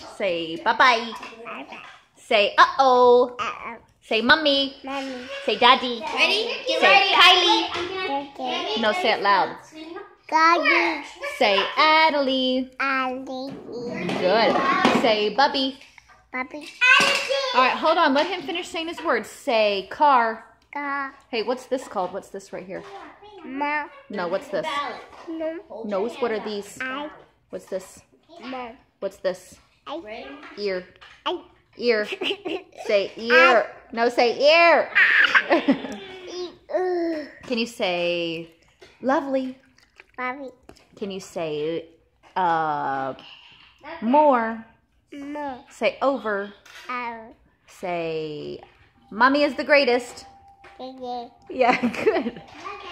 Say bye-bye. Bye-bye. Say uh-oh. Uh-oh. Say mommy. Mommy. Say daddy. Ready? Get Say ready. Kylie. Okay. No, say it loud. Daddy. Say Adelie. Ali. Good. Say Bubby. Bobby. All right, hold on. Let him finish saying his words. Say car. Ga. Hey, what's this called? What's this right here? Ma. No, what's this? No. Nose. What are these? I. What's this? Ma. What's this? I. Ear. I. Ear. Say ear. No, say ear. Can you say lovely? Bobby. Can you say more? Mo. Say over. Ow. Say mommy is the greatest. Yeah. Yeah, good.